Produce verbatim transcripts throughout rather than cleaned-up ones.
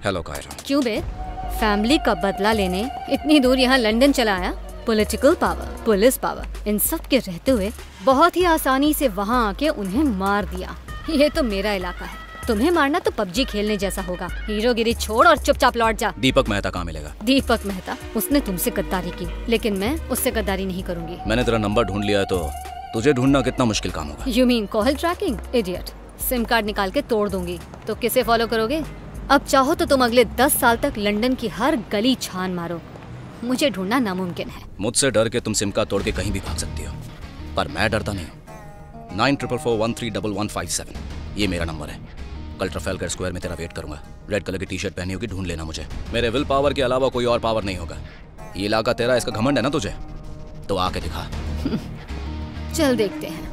Hello Kiara. क्यों बे? Family का बदला लेने इतनी दूर यहाँ लंदन चला आया? पॉलिटिकल पावर, पुलिस पावर, इन सब के रहते हुए बहुत ही आसानी से वहाँ आके उन्हें मार दिया। ये तो मेरा इलाका है, तुम्हें मारना तो पबजी खेलने जैसा होगा। हीरोगिरी छोड़ और चुपचाप लौट जा। दीपक मेहता कहाँ मिलेगा? दीपक मेहता, उसने तुमसे गद्दारी की, लेकिन मैं उससे गद्दारी नहीं करूँगी। मैंने तेरा नंबर ढूंढ लिया है तो तुझे ढूंढना कितना मुश्किल काम होगा? You mean call tracking? Idiot, SIM card निकाल के तोड़ दूंगी तो किसे फॉलो करोगे? अब चाहो तो तुम अगले दस साल तक लंदन की हर गली छान मारो, मुझे ढूंढना नामुमकिन है। मुझसे डर के तुम सिम कार्ड तोड़ के कहीं भी भाग सकती हो, पर मैं डरता नहीं हूँ। Nine triple four one three double one five seven ये मेरा नंबर है। कल ट्रफेलगर स्क्वायर में तेरा वेट करूंगा। रेड कलर की टी शर्ट पहनी होगी, ढूंढ लेना मुझे। मेरे विल पावर के अलावा कोई और पावर नहीं होगा। ये इलाका तेरा, इसका घमंड है ना तुझे, तो आके दिखा। चल देखते हैं।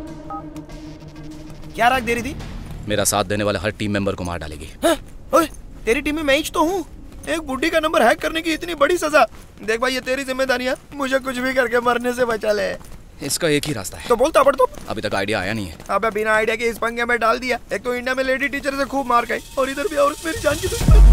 क्या राग दे रही थी? मेरा साथ देने वाले हर टीम मेंबर को मार डालेगी। हाँ? ओए, तेरी टीम में मैं ही तो हूँ। एक बुड्ढी का नंबर हैक करने की इतनी बड़ी सजा। देख भाई, ये तेरी जिम्मेदारियाँ, मुझे कुछ भी करके मरने से बचा ले। इसका एक ही रास्ता है। तो बोलता पड़ तो। अभी तक आइडिया आया नहीं है। अबे बिना आइडिया के इस पंगे में डाल दिया। एक तो इंडिया में लेडी टीचर से खूब मार खाई और इधर भी औरत मेरी जान की दुश्मन।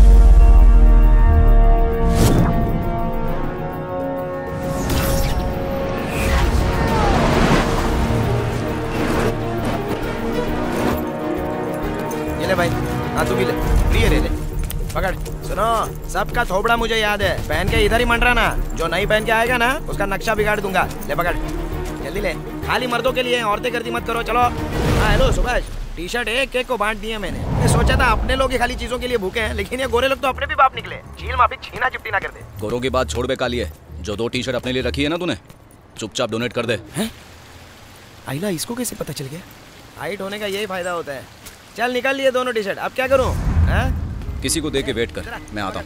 ये ले भाई, हाँ तू भी ले, लिए ले ले, पकड़। सुनो, सबका थोबड़ा मुझे याद है, पहन के इधर ही मंडरा ना। जो नहीं पहन के आएगा ना, उसका नक्शा बिगाड़ दूंगा। ले पकड़, जल्दी ले। खाली मर्दों के लिए, औरतें गर्दी मत करो। चलो। हाँ हेलो सुभाष, टी शर्ट एक एक को बांट दिए मैंने। मैं सोचा था अपने लोग ही खाली चीजों के लिए भूखे हैं, लेकिन ये गोरे लोग तो अपने भी बाप निकले। चील माफी छीना चिपटी ना कर दे। गोरों की बात छोड़ बे कालिए, जो दो टी शर्ट अपने लिए रखी है ना तूने, चुपचाप डोनेट कर दे। हैं? आइला, इसको कैसे पता चल गया? हाइट होने का यही फायदा होता है। चल निकाल लिए दोनों टी शर्ट, अब क्या करूँ? किसी को दे के वेट कर, मैं आता हूँ।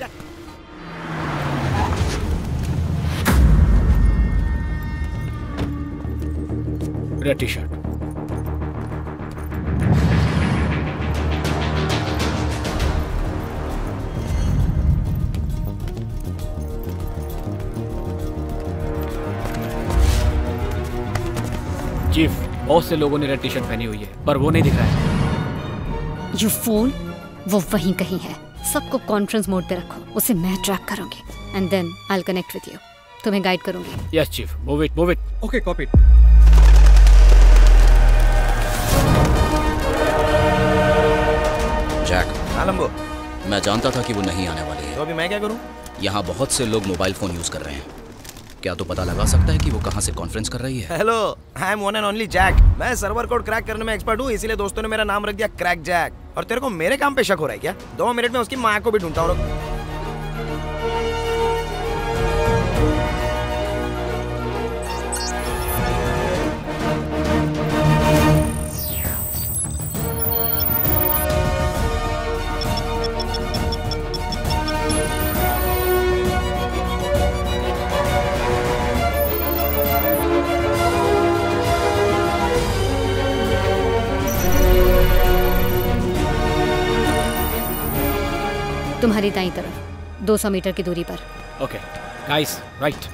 Red T shirt. चीफ, बहुत से लोगों ने रेड टी शर्ट पहनी हुई है, पर वो नहीं दिख रहा है। यू फूल, वो वहीं कहीं है। सबको कॉन्फ्रेंस मोड पे रखो, उसे मैं ट्रैक करूंगी and then I will connect with you. तुम्हें गाइड करूंगी। Yes chief, move it, move it. Okay, copy. Jack. हाँ लंबो। मैं जानता था कि वो नहीं आने वाली है। तो अभी मैं क्या करूं? यहाँ बहुत से लोग मोबाइल फोन यूज कर रहे हैं। क्या तू पता लगा सकता है कि वो कहाँ से कॉन्फ्रेंस कर रही है? Hello, I am one and only Jack. मैं सर्वर कोड क्रैक करने में एक्सपर्ट हूँ, इसीलिए दोस्तों ने मेरा नाम रख दिया क्रैक जैक। और तेरे को मेरे काम पे शक हो रहा है क्या? दो मिनट में उसकी माँ को भी ढूंढता हूँ। तुम्हारी दाईं तरफ, दो सौ मीटर की दूरी पर। Okay guys, right.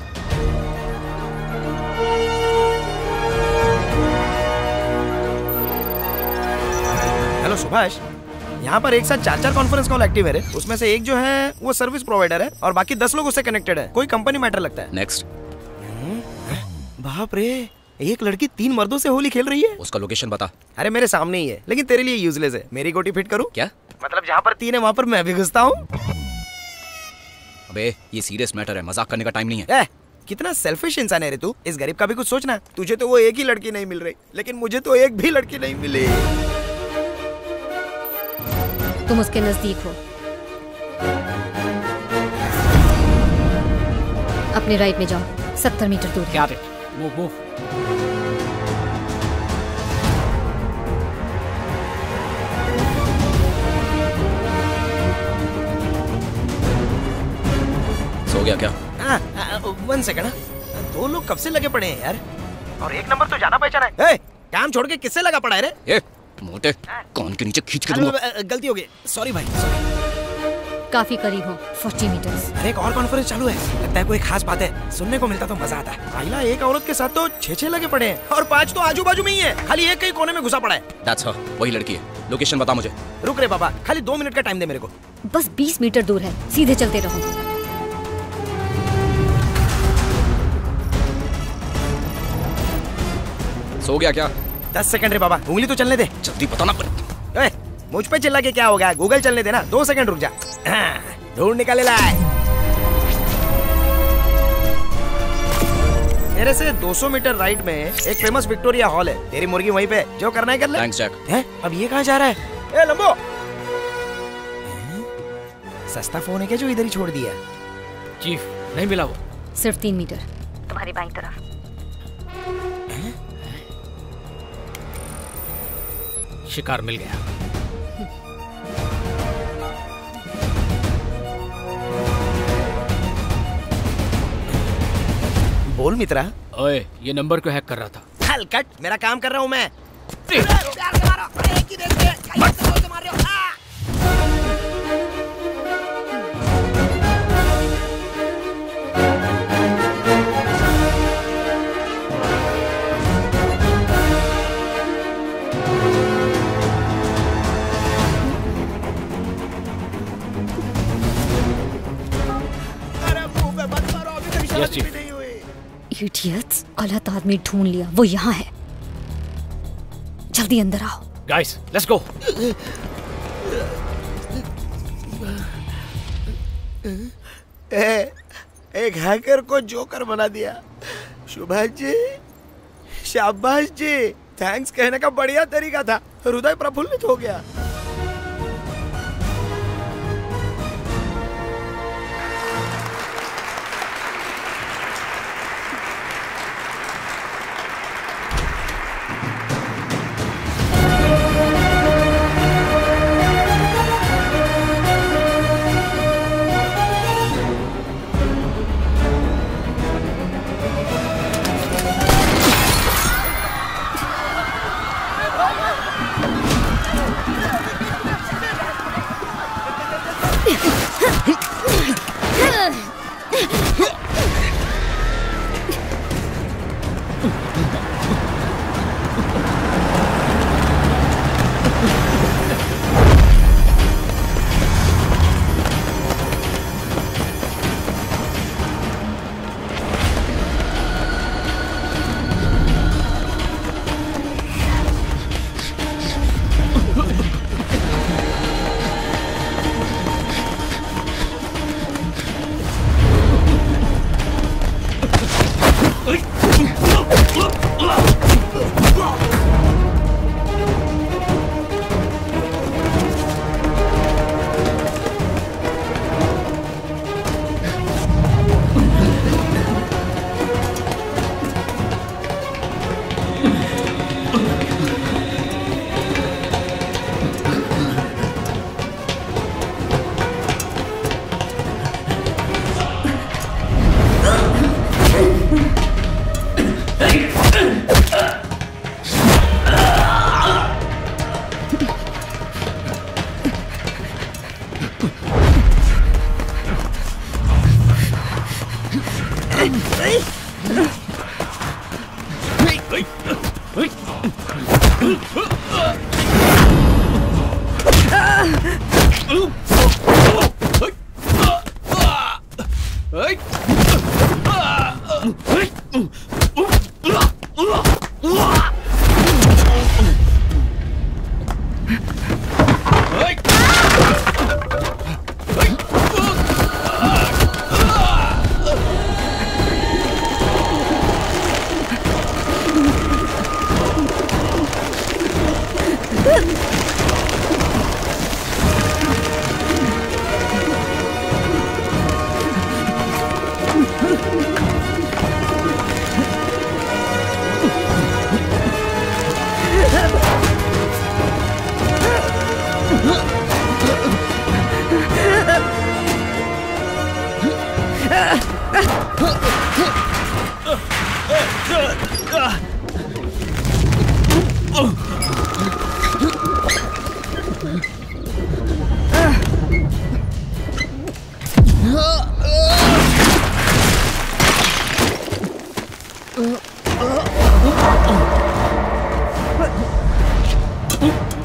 Hello Subhash, यहाँ पर एक साथ चार चार कॉन्फ्रेंस कॉल एक्टिव है रे। उसमें से एक जो है वो सर्विस प्रोवाइडर है और बाकी दस लोग उससे कनेक्टेड है। कोई कंपनी मैटर लगता है। नेक्स्ट। बाप रे, एक लड़की तीन मर्दों से होली खेल रही है। उसका लोकेशन बता। अरे मेरे सामने ही है, लेकिन तेरे लिए यूजलेस है। मेरी गोटी फिट करूं? क्या मतलब जहाँ पर तीन है वहाँ पर मैं भी घुसता हूँ। अबे ये सीरियस मैटर है, मजाक करने का टाइम नहीं है। ए, कितना सेल्फिश इंसान है रे तू। इस गरीब का भी कुछ सोचना। तुझे तो वो एक ही लड़की नहीं मिल रही, लेकिन मुझे तो एक भी लड़की नहीं मिली। तुम उसके नजदीक हो। अपने राइट में जाओ, सत्तर मीटर दूर है। Got it. Move, move. सो गया क्या? One second. दो लोग कब से लगे पड़े हैं यार, और एक नंबर तो जाना पहचाना है। ए, काम छोड़ के किससे लगा पड़ा है रे? ए, मोटे कान के नीचे खींच के दूंगा। गलती हो गई, सॉरी भाई, सॉरी। काफी करीब हो, चालीस मीटर्स। अरे एक और कॉन्फ्रेंस चालू है, लगता है कोई खास बात है, सुनने को मिलता तो मजा आता। आइला एक औरत के साथ तो छह छह लगे पड़े हैं और पांच तो आजू बाजू में ही है, खाली एक कहीं कोने में घुसा पड़ा है। That's her, वही लड़की है। लोकेशन बता मुझे। रुक रे बाबा, खाली दो मिनट का टाइम दे मेरे को। बस बीस मीटर दूर है, सीधे चलते रहो। सो गया क्या? दस सेकंड रे बाबा, उंगली तो चलने दे। जल्दी बताना पर। ए, मुझ पे चिल्ला के क्या होगा, गूगल चलने देना। दो सेकंड रुक जा, ढूंढ निकाले लाए। मेरे से दो सौ मीटर राइट में एक फेमस विक्टोरिया हॉल है। तेरी मुर्गी वहीं पे, जो करना है कर ले। Thanks Jack. हैं? अब ये कहाँ जा रहा है? ए लंबो, सस्ता फोन है क्या जो इधर ही छोड़ दिया? चीफ, नहीं मिला वो। सिर्फ तीन मीटर तुम्हारी बाईं तरफ। शिकार मिल गया। बोल मित्रा। ओए, ये नंबर क्यों हैक कर रहा था? हलकट, मेरा काम कर रहा हूँ मैं। Yes, chief. इडियट्स, गलत आदमी ढूंढ लिया, वो यहाँ है। जल्दी अंदर आओ। Guys, let's go. ए, एक हैकर को जोकर बना दिया। सुभाष जी, शाबाश जी, थैंक्स कहने का बढ़िया तरीका था। हृदय प्रफुल्लित हो गया।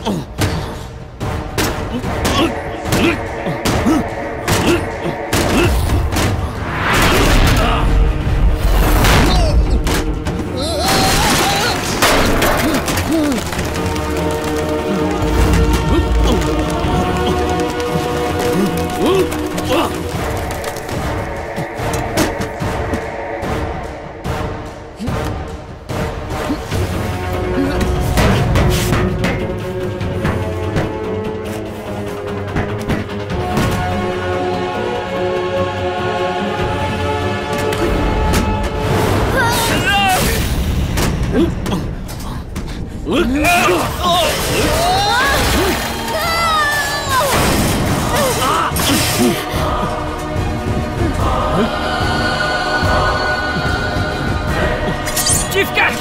Chief cat!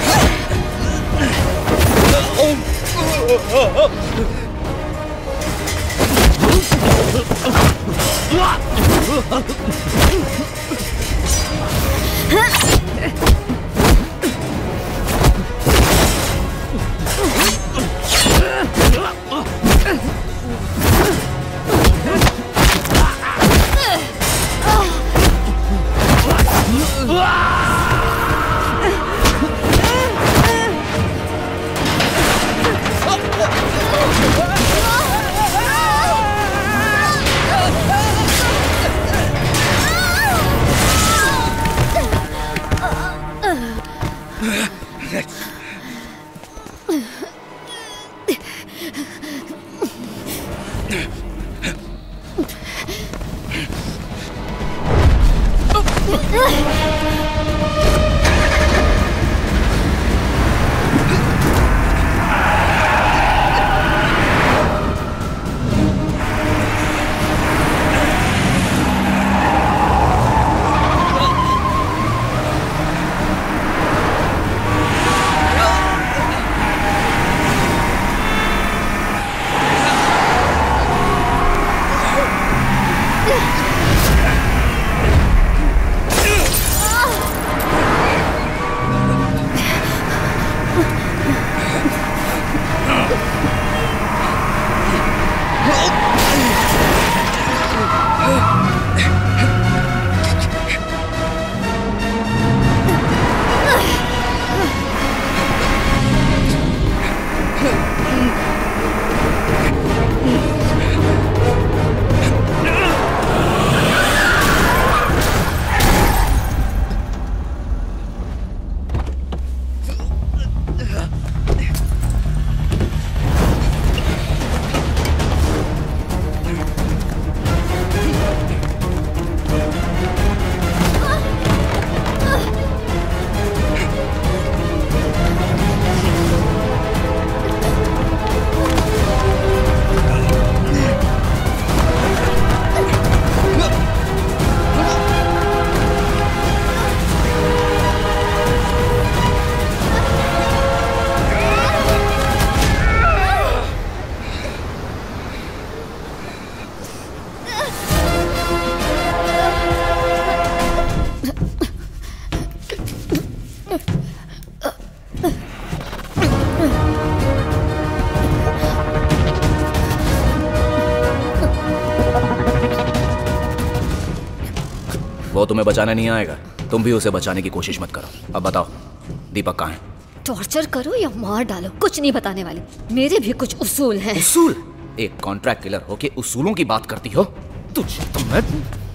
वो तुम्हें बचाने नहीं आएगा, तुम भी उसे बचाने की कोशिश मत करो। अब बताओ दीपक कहाँ है? टॉर्चर करो या मार डालो, कुछ नहीं बताने वाली। मेरे भी कुछ उसूल हैं। उसूल? एक कॉन्ट्रैक्ट किलर होके उसूलों की बात करती हो? तुझे तो मैं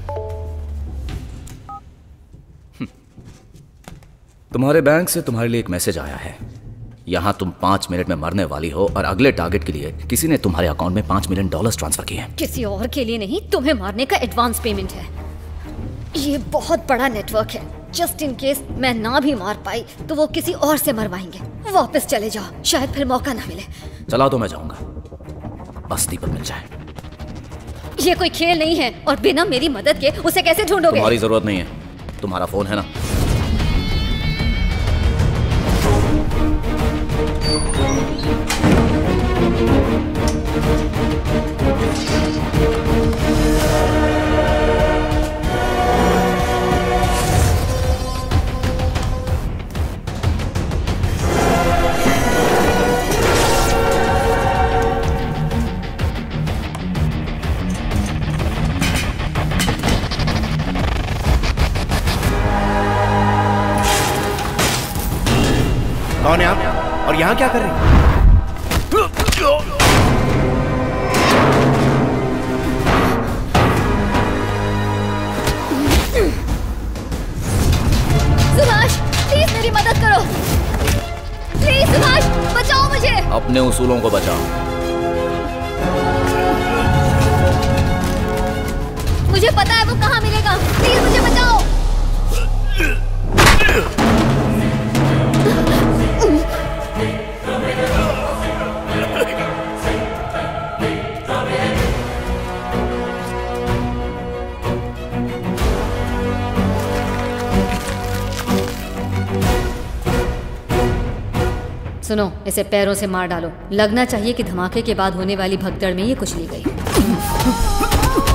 तुम्हारे बैंक से तुम्हारे लिए एक मैसेज आया है। यहाँ तुम पांच मिनट में मरने वाली हो और अगले टारगेट के लिए किसी ने तुम्हारे अकाउंट में पांच मिलियन डॉलर्स ट्रांसफर किए हैं। किसी और के लिए नहीं, तुम्हें मारने का एडवांस पेमेंट है। ये बहुत बड़ा नेटवर्क है। जस्ट इन केस मैं ना भी मार पाई तो वो किसी और से मरवाएंगे। वापस चले जाओ, शायद फिर मौका ना मिले। चला तो मैं जाऊंगा, बस दीपक मिल जाए। ये कोई खेल नहीं है और बिना मेरी मदद के उसे कैसे ढूंढोगे? तुम्हारी जरूरत नहीं है, तुम्हारा फोन है ना। यहाँ क्या कर रही है? सुभाष, प्लीज मेरी मदद करो। प्लीज सुभाष, बचाओ मुझे। अपने उसूलों को बचाओ। मुझे पता है वो कहाँ मिलेगा। प्लीज मुझे बचाओ। सुनो, इसे पैरों से मार डालो। लगना चाहिए कि धमाके के बाद होने वाली भगदड़ में ये कुचली गई।